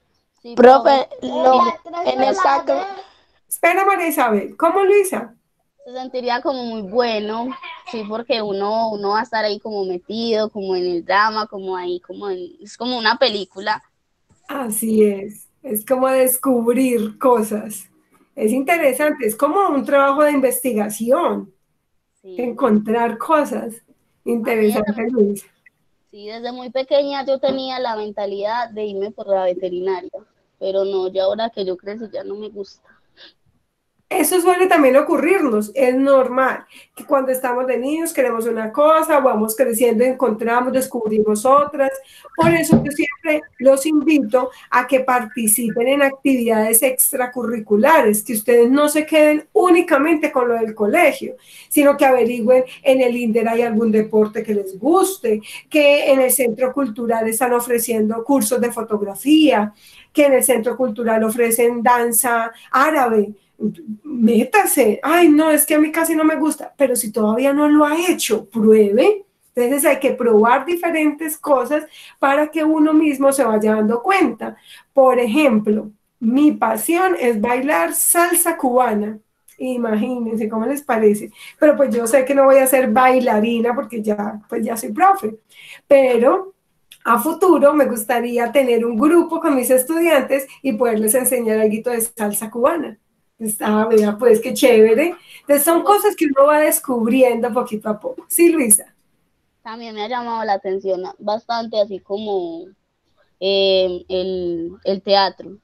Sí, Profe, profe. lo, Y en esta, cla- Espera, María Isabel, ¿cómo, Luisa? se sentiría como muy bueno, sí, porque uno, uno va a estar ahí como metido, como en el drama, como ahí, como en, es como una película. Así es, es como descubrir cosas. Es interesante, es como un trabajo de investigación, Sí. encontrar cosas. A mí desde, Interesante, Luisa. sí, desde muy pequeña yo tenía la mentalidad de irme por la veterinaria, pero no, ya ahora que yo crecí ya no me gusta. Eso suele también ocurrirnos, es normal que cuando estamos de niños queremos una cosa, vamos creciendo, encontramos, descubrimos otras. Por eso yo siempre los invito a que participen en actividades extracurriculares, que ustedes no se queden únicamente con lo del colegio, sino que averigüen en el INDER hay algún deporte que les guste, que en el centro cultural están ofreciendo cursos de fotografía, que en el centro cultural ofrecen danza árabe. Métase, ay no, es que a mí casi no me gusta, pero si todavía no lo ha hecho, pruebe. Entonces hay que probar diferentes cosas para que uno mismo se vaya dando cuenta. Por ejemplo, mi pasión es bailar salsa cubana. Imagínense cómo les parece. Pero pues yo sé que no voy a ser bailarina porque ya, pues ya soy profe. Pero a futuro me gustaría tener un grupo con mis estudiantes y poderles enseñar algo de salsa cubana. Ah, mira, pues qué chévere. Entonces son cosas que uno va descubriendo poquito a poco. Sí, Luisa. También me ha llamado la atención bastante, así como eh, el, el teatro.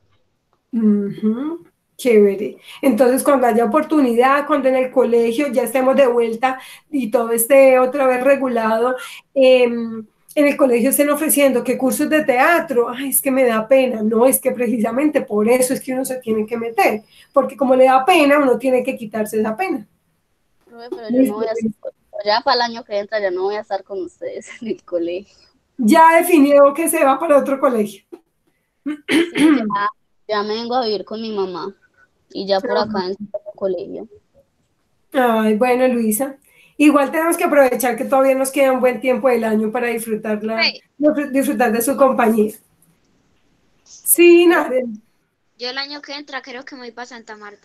Ujú, chévere. Entonces, cuando haya oportunidad, cuando en el colegio ya estemos de vuelta y todo esté otra vez regulado, eh, en el colegio estén ofreciendo que cursos de teatro, ay, es que me da pena. No, es que precisamente por eso es que uno se tiene que meter, porque como le da pena, uno tiene que quitarse esa pena. Pero yo no voy a, ya para el año que entra ya no voy a estar con ustedes en el colegio. Ya definió que se va para otro colegio. Sí, ya, ya me vengo a vivir con mi mamá y ya por acá en el colegio. Ay, bueno, Luisa. Igual tenemos que aprovechar que todavía nos queda un buen tiempo del año para disfrutarla, Hey, disfrutar de su compañía. Sí, Naren. yo el año que entra creo que me voy para Santa Marta.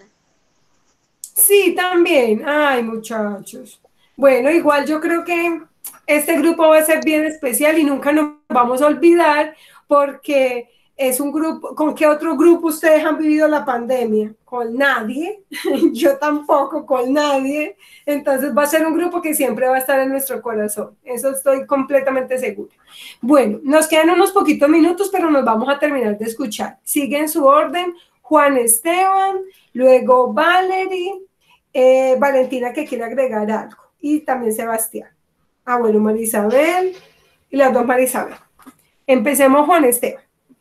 Sí, también. Ay, muchachos. Bueno, igual yo creo que este grupo va a ser bien especial y nunca nos vamos a olvidar porque es un grupo, ¿con qué otro grupo ustedes han vivido la pandemia? Con nadie, yo tampoco, con nadie. Entonces va a ser un grupo que siempre va a estar en nuestro corazón. Eso estoy completamente segura. Bueno, nos quedan unos poquitos minutos, pero nos vamos a terminar de escuchar. Sigue en su orden Juan Esteban, luego Valerie, eh, Valentina que quiere agregar algo y también Sebastián. Ah, bueno, Marisabel y las dos Marisabel. Empecemos Juan Esteban.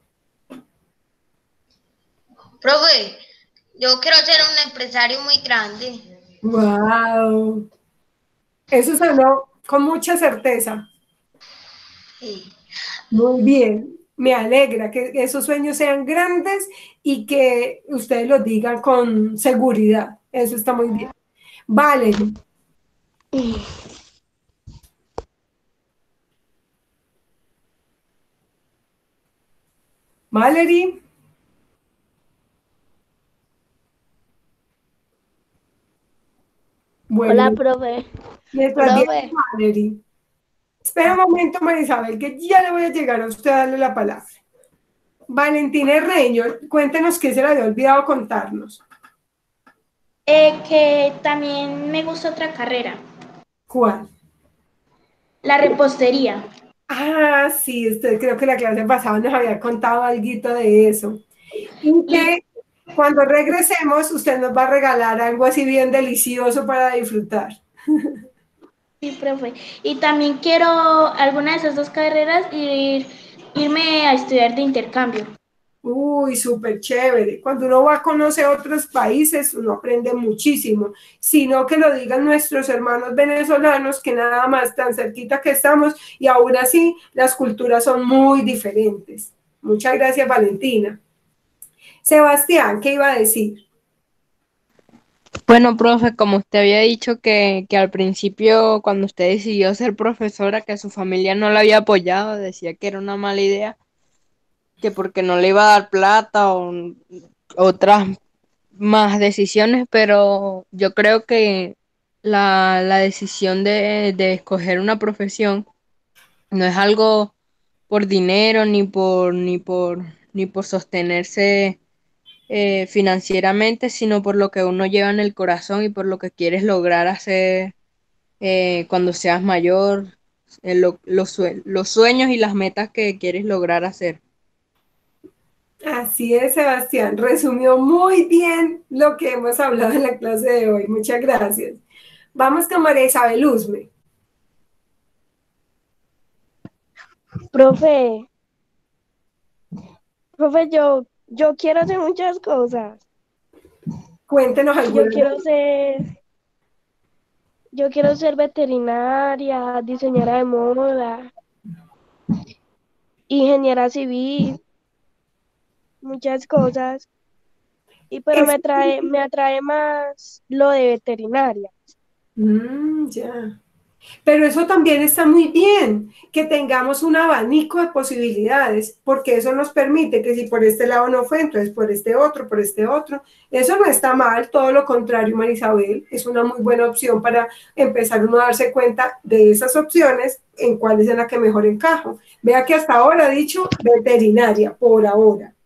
Profe, yo quiero ser un empresario muy grande. Wow. Eso sonó con mucha certeza. Sí. Muy bien. Me alegra que esos sueños sean grandes y que ustedes lo digan con seguridad. Eso está muy bien. Valerie. Valerie. Bueno, hola, profe. Mientras Profe. Valerie. Espera un momento, Marisabel, que ya le voy a llegar a usted a darle la palabra. Valentina Herreño, cuéntenos qué se le había olvidado contarnos. Eh, que también me gusta otra carrera. ¿Cuál? La repostería. Ah, sí, usted creo que la clase pasada nos había contado algo de eso. Y que cuando regresemos, usted nos va a regalar algo así bien delicioso para disfrutar. Sí, profe. Y también quiero alguna de esas dos carreras ir, irme a estudiar de intercambio. Uy, súper chévere. Cuando uno va a conocer otros países, uno aprende muchísimo. Sino que lo digan nuestros hermanos venezolanos, que nada más tan cerquita que estamos, y aún así las culturas son muy diferentes. Muchas gracias, Valentina. Sebastián, ¿qué iba a decir? Bueno, profe, como usted había dicho que, que al principio, cuando usted decidió ser profesora, que su familia no la había apoyado, decía que era una mala idea. que porque no le iba a dar plata o otras más decisiones, pero yo creo que la, la decisión de, de escoger una profesión no es algo por dinero ni por ni por ni por sostenerse eh, financieramente, sino por lo que uno lleva en el corazón y por lo que quieres lograr hacer eh, cuando seas mayor, eh, lo- los sue- los sueños y las metas que quieres lograr hacer. Así es, Sebastián. Resumió muy bien lo que hemos hablado en la clase de hoy. Muchas gracias. Vamos con María Isabel Usme. Profe, profe, yo, yo quiero hacer muchas cosas. Cuéntenos Yo algunas. quiero ser, yo quiero ser veterinaria, diseñadora de moda, ingeniera civil, muchas cosas. Y pero me Es- atrae, me atrae más lo de veterinaria. Mm, ya. Pero eso también está muy bien, que tengamos un abanico de posibilidades, porque eso nos permite que si por este lado no fue, entonces por este otro, por este otro. Eso no está mal, todo lo contrario, Marisabel, es una muy buena opción para empezar uno a darse cuenta de esas opciones, en cuál es en la que mejor encajo. Vea que hasta ahora ha dicho veterinaria, por ahora.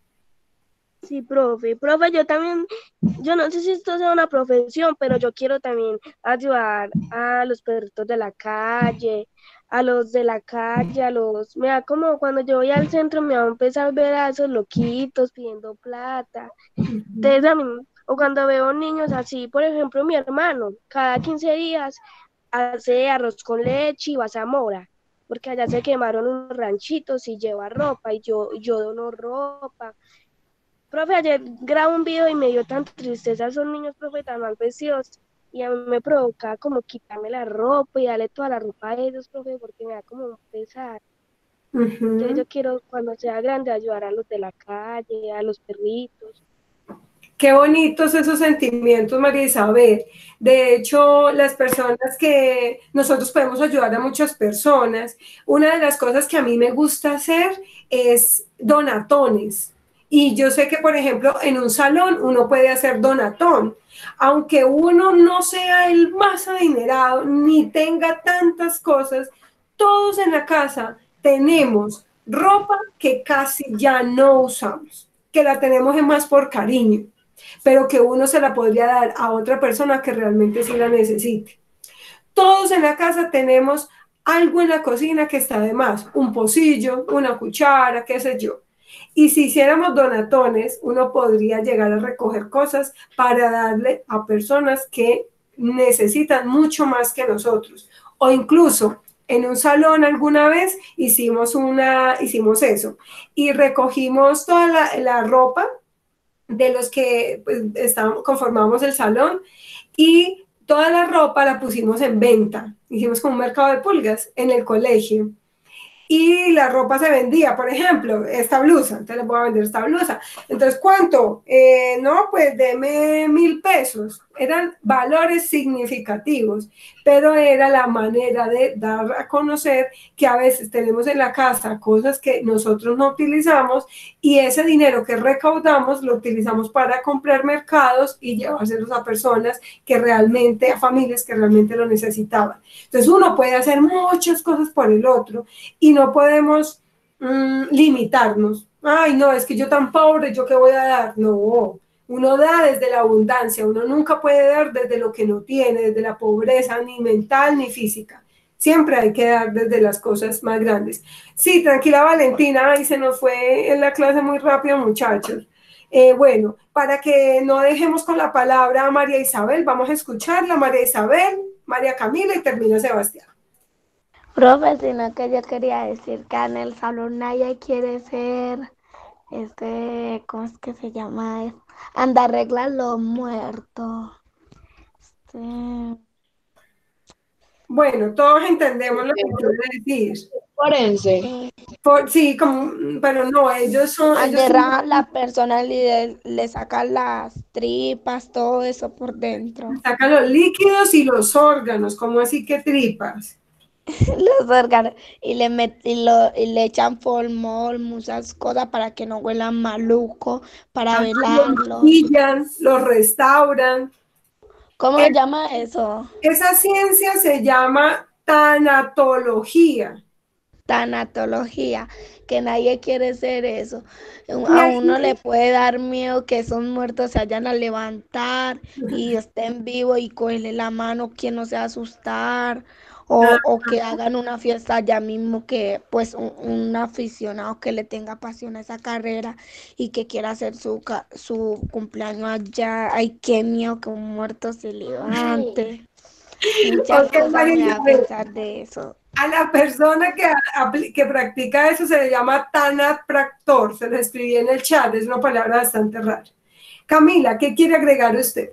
Sí, profe. Profe, yo también, yo no sé si esto sea una profesión, pero yo quiero también ayudar a los perritos de la calle, a los de la calle, a los, me da como cuando yo voy al centro me va a empezar a ver a esos loquitos pidiendo plata. Entonces a mí, o cuando veo niños así, por ejemplo, mi hermano, cada quince días hace arroz con leche y va a Zamora, porque allá se quemaron unos ranchitos y lleva ropa y yo, yo dono ropa. Profe, ayer grabo un video y me dio tanta tristeza a esos niños, profe, tan mal vestidos. Y a mí me provoca como quitarme la ropa y darle toda la ropa a ellos, profe, porque me da como un pesar. Entonces Ujú. yo quiero, cuando sea grande, ayudar a los de la calle, a los perritos. Qué bonitos esos sentimientos, María Isabel. De hecho, las personas que nosotros podemos ayudar a muchas personas. Una de las cosas que a mí me gusta hacer es donatones. Y yo sé que, por ejemplo, en un salón uno puede hacer donatón. Aunque uno no sea el más adinerado ni tenga tantas cosas, todos en la casa tenemos ropa que casi ya no usamos, que la tenemos es más por cariño, pero que uno se la podría dar a otra persona que realmente sí la necesite. Todos en la casa tenemos algo en la cocina que está de más, un pocillo, una cuchara, qué sé yo. Y si hiciéramos donatones, uno podría llegar a recoger cosas para darle a personas que necesitan mucho más que nosotros. O incluso en un salón alguna vez hicimos, una, hicimos eso y recogimos toda la, la ropa de los que pues, estábamos, conformamos el salón y toda la ropa la pusimos en venta. Hicimos como un mercado de pulgas en el colegio. Y la ropa se vendía, por ejemplo, esta blusa, entonces les voy a vender esta blusa. Entonces, ¿cuánto? Eh, no, pues deme mil pesos. Eran valores significativos, pero era la manera de dar a conocer que a veces tenemos en la casa cosas que nosotros no utilizamos y ese dinero que recaudamos lo utilizamos para comprar mercados y llevárselos a personas que realmente, a familias que realmente lo necesitaban. Entonces, uno puede hacer muchas cosas por el otro y no podemos mmm, limitarnos. Ay, no, es que yo tan pobre, ¿yo qué voy a dar? No, uno da desde la abundancia, uno nunca puede dar desde lo que no tiene, desde la pobreza, ni mental ni física. Siempre hay que dar desde las cosas más grandes. Sí, tranquila Valentina, ay, se nos fue en la clase muy rápido, muchachos. Eh, bueno, para que no dejemos con la palabra a María Isabel, vamos a escucharla, María Isabel, María Camila y termina Sebastián. Profe, sino que yo quería decir que en el salón nadie quiere ser, este, ¿cómo es que se llama? Anda, arregla los muertos. Este... Bueno, todos entendemos lo que quiere decir. Forense. Por, sí, como, pero no, ellos son... Ellos Agarran son, la persona y le, le sacan las tripas, todo eso por dentro. sacan los líquidos y los órganos, como así que tripas. los órganos y le met- y, lo, y le echan formol, muchas cosas para que no huelan maluco, para Ah, los velarlos. maquillan, los restauran. ¿Cómo se Es- llama eso? esa ciencia se llama tanatología. Tanatología, que nadie quiere ser eso. Y A ahí- uno le puede dar miedo que esos muertos se vayan a levantar y estén vivos y cogerle la mano, que no se va a asustar, o, o que hagan una fiesta allá mismo, que pues un, un aficionado que le tenga pasión a esa carrera y que quiera hacer su, ca- su cumpleaños allá. Ay, qué miedo que un muerto se levante. Muchas Ok, cosas María me da a Isabel, pensar de eso. a la persona que, apli- que practica eso se le llama tanapractor. Se lo escribí en el chat, es una palabra bastante rara. Camila, ¿qué quiere agregar usted?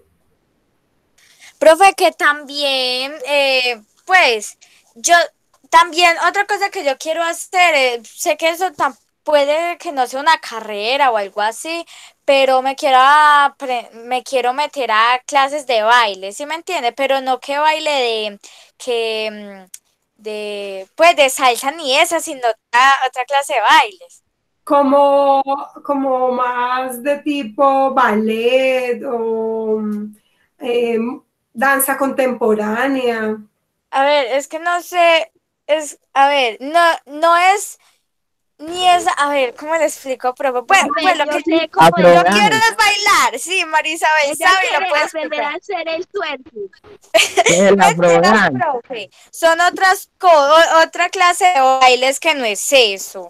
Profe, que también, eh, pues, yo también, otra cosa que yo quiero hacer, eh, sé que eso tam- puede que no sea una carrera o algo así, pero me quiero, apre- me quiero meter a clases de baile, ¿sí me entiende? Pero no que baile de, que, mm, de, pues, de salsa ni esa, sino otra, otra clase de bailes. Como, como más de tipo ballet o eh, danza contemporánea. A ver, es que no sé, es, a ver, no, no es ni es, a ver, ¿cómo le explico, profe? Pues, pues Profe, lo yo que sé yo cómo es. quiero es bailar, sí, Marisabel Ella sabe y lo quiere puede aprender explicar. a hacer el twerking. Mentiras, profe, son otras co o- otra clase de bailes que no es eso.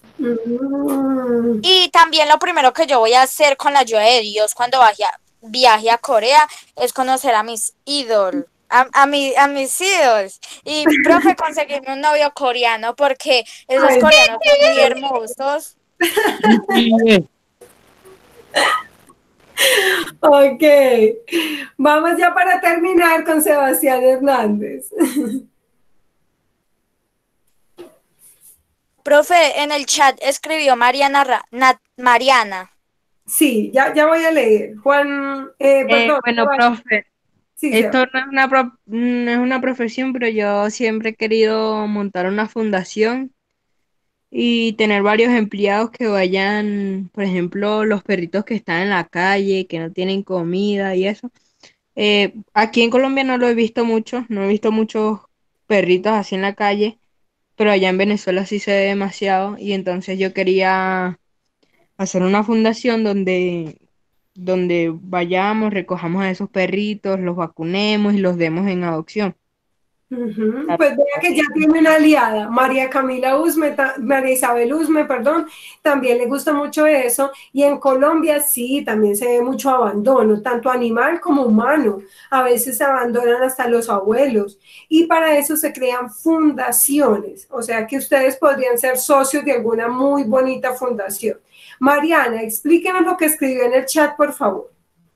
Mm. Y también lo primero que yo voy a hacer con la ayuda de Dios cuando viaje a, viaje a Corea es conocer a mis ídolos. A, a, mi, a mis ídolos. Y, profe, conseguirme un novio coreano porque esos Ay, coreanos son muy hermosos. ok, vamos ya para terminar con Sebastián Hernández. Profe, en el chat escribió Mariana, Ra- Nat- Mariana. Sí, ya, ya voy a leer. Juan, eh, Eh, perdón. bueno, Sebastián. profe, Sí, esto Sebastián. no es una, pro- no es una profesión, pero yo siempre he querido montar una fundación y tener varios empleados que vayan, por ejemplo, los perritos que están en la calle, que no tienen comida y eso. Eh, aquí en Colombia no lo he visto mucho, no he visto muchos perritos así en la calle, pero allá en Venezuela sí se ve demasiado y entonces yo quería hacer una fundación donde, donde vayamos, recojamos a esos perritos, los vacunemos y los demos en adopción. Ujú. Pues vea que ya tiene una aliada, María Camila Usme, ta- María Isabel Usme, perdón, también le gusta mucho eso. Y en Colombia sí, también se ve mucho abandono, tanto animal como humano. A veces se abandonan hasta los abuelos. Y para eso se crean fundaciones, o sea que ustedes podrían ser socios de alguna muy bonita fundación. Mariana, explíquenos lo que escribió en el chat, por favor.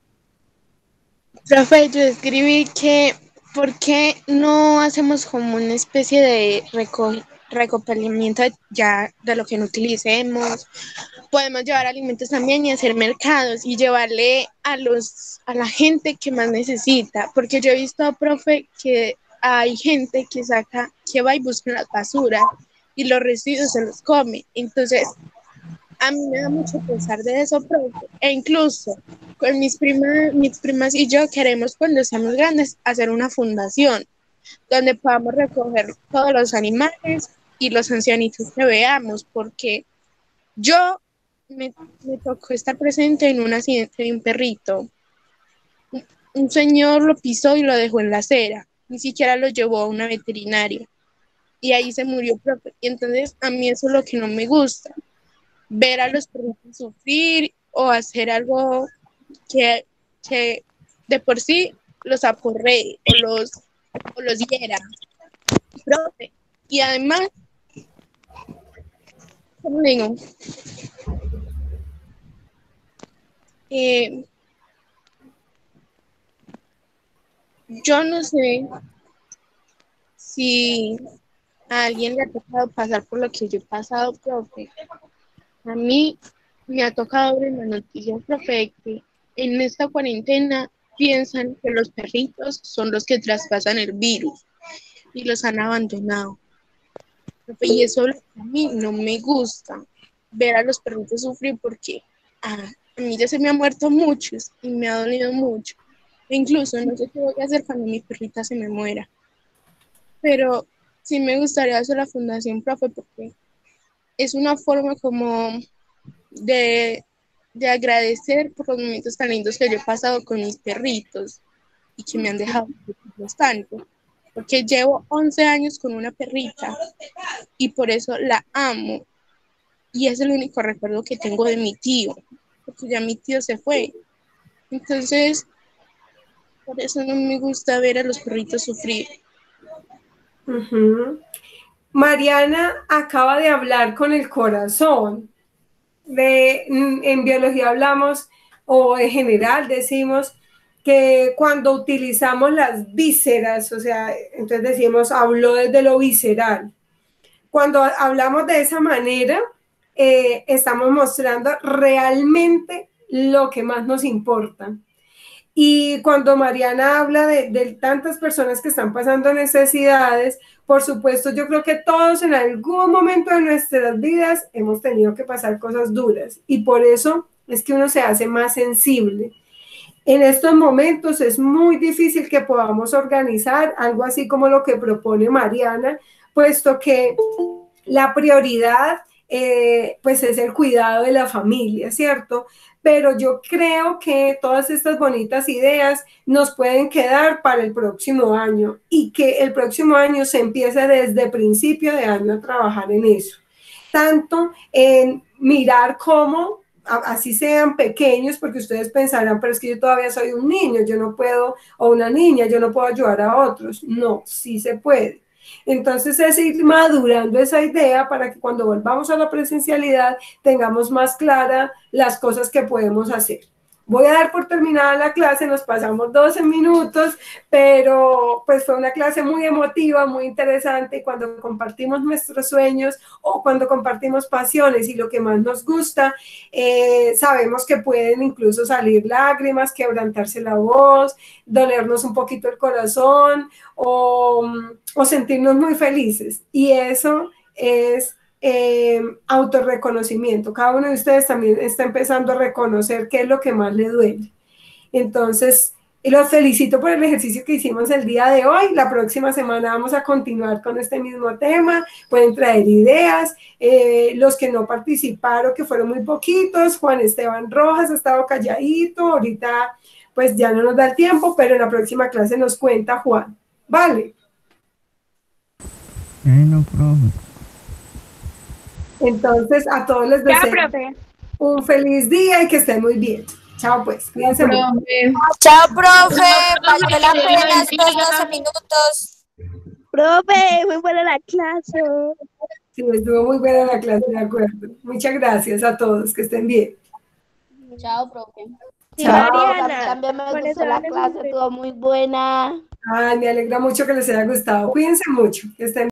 Profe, yo escribí que, ¿por qué no hacemos como una especie de reco- recopilamiento de, ya de lo que no utilicemos? Podemos llevar alimentos también y hacer mercados y llevarle a los a la gente que más necesita, porque yo he visto, profe, que hay gente que saca, que va y busca las basuras y los residuos se los come. Entonces, a mí me da mucho pesar de eso, profe. E incluso con mis primas, mis primas y yo queremos cuando seamos grandes hacer una fundación donde podamos recoger todos los animales y los ancianitos que veamos, porque yo me, me tocó estar presente en un accidente de un perrito. Un, un señor lo pisó y lo dejó en la acera, ni siquiera lo llevó a una veterinaria y ahí se murió, profe. Y entonces a mí eso es lo que no me gusta, ver a los perritos sufrir o hacer algo que, que de por sí los aporree o los, o los hiera, profe. Y además, ¿cómo digo? Eh, yo no sé si a alguien le ha tocado pasar por lo que yo he pasado, profe. A mí me ha tocado ver en las noticias, profe, que en esta cuarentena piensan que los perritos son los que traspasan el virus y los han abandonado. Y eso a mí no me gusta, ver a los perritos sufrir porque ah, a mí ya se me han muerto muchos y me ha dolido mucho. E incluso no sé qué voy a hacer cuando mi perrita se me muera. Pero sí me gustaría hacer la Fundación Profe porque es una forma como de, de agradecer por los momentos tan lindos que yo he pasado con mis perritos y que me han dejado tanto. Porque llevo once años con una perrita y por eso la amo. Y es el único recuerdo que tengo de mi tío, porque ya mi tío se fue. Entonces, por eso no me gusta ver a los perritos sufrir. Uh-huh. Mariana acaba de hablar con el corazón. De, en biología hablamos, o en general decimos, que cuando utilizamos las vísceras, o sea, entonces decimos, habló desde lo visceral. Cuando hablamos de esa manera, eh, estamos mostrando realmente lo que más nos importa. Y cuando Mariana habla de, de tantas personas que están pasando necesidades, por supuesto, yo creo que todos en algún momento de nuestras vidas hemos tenido que pasar cosas duras y por eso es que uno se hace más sensible. En estos momentos es muy difícil que podamos organizar algo así como lo que propone Mariana, puesto que la prioridad eh, pues es el cuidado de la familia, ¿cierto? Pero yo creo que todas estas bonitas ideas nos pueden quedar para el próximo año y que el próximo año se empiece desde principio de año a trabajar en eso. Tanto en mirar cómo, así sean pequeños, porque ustedes pensarán, pero es que yo todavía soy un niño, yo no puedo, o una niña, yo no puedo ayudar a otros. No, sí se puede. Entonces es ir madurando esa idea para que cuando volvamos a la presencialidad tengamos más clara las cosas que podemos hacer. Voy a dar por terminada la clase, nos pasamos doce minutos, pero pues fue una clase muy emotiva, muy interesante. Cuando compartimos nuestros sueños o cuando compartimos pasiones y lo que más nos gusta, eh, sabemos que pueden incluso salir lágrimas, quebrantarse la voz, dolernos un poquito el corazón o, o sentirnos muy felices. Y eso es Eh, autorreconocimiento. Cada uno de ustedes también está empezando a reconocer qué es lo que más le duele. Entonces, los felicito por el ejercicio que hicimos el día de hoy. La próxima semana vamos a continuar con este mismo tema. Pueden traer ideas. Eh, los que no participaron, que fueron muy poquitos, Juan Esteban Rojas ha estado calladito. Ahorita, pues ya no nos da el tiempo, pero en la próxima clase nos cuenta Juan. ¿Vale? Bueno, profe. Entonces, a todos les deseo un feliz día y que estén muy bien. Chao, pues. Cuídense mucho. Chao, profe. Valió la pena estos doce minutos. Profe, muy buena la clase. Sí, estuvo muy buena la clase, de acuerdo. Muchas gracias a todos. Que estén bien. Chao, profe. Sí, Chao. Mariana, también me gustó la clase, estuvo muy buena. Ay, me alegra mucho que les haya gustado. Cuídense mucho. Que estén